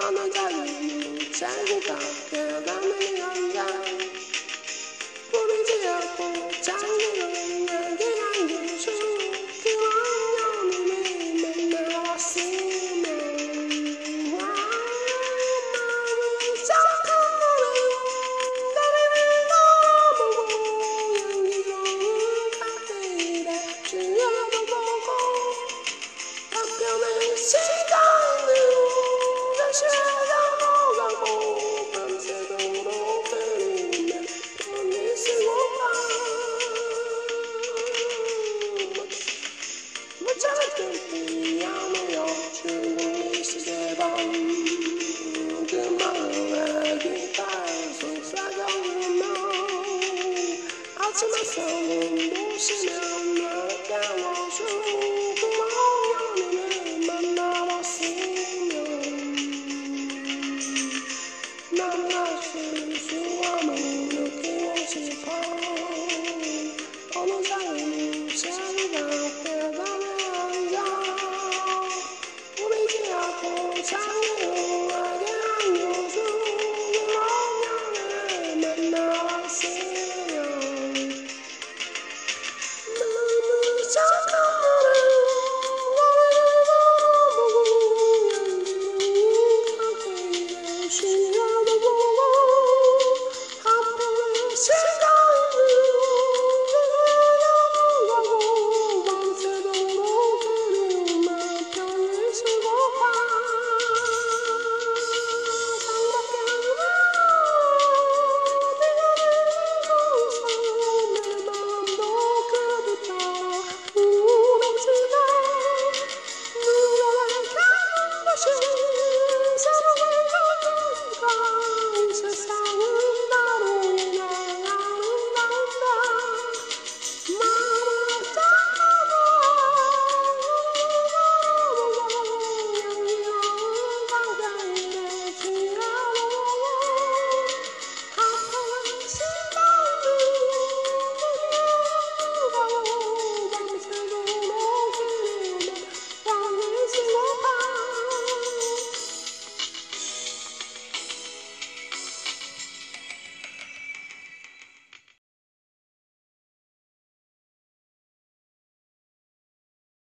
어느 자리는 살고가 되어가는 남자 부르지 않고 장르는 내게 안겨줘 그런 연인이 맨날 왔으면 마음은 착한 노래 다리를 넘어보고 향기로운 카페에 주여도 보고 답변의 시간으로 다시 넘어가고 밤새도록 그리며 편히 쓰고파 못자랐던 피아노여 충분히 시대밤 그 마음에 기타에 속삭여주며 아침 햇살은 부시면 날 깨워줘 그런 연인을 만나봤으면 난 다시 수함을 느끼고 싶어 어느 장애는 자리가 깨달아 앉아 우리지 않고 장애로하게 안겨줘 그런 연인을 만나봤으면 너무 착한 노래를 보고 카페에 쉬어도 보고 하루의 시간을 넘어가고 밤새도록 그리움에 편히 쓰고파 창밖에 내 마음도 그부터 울었지만 누가 가는 것이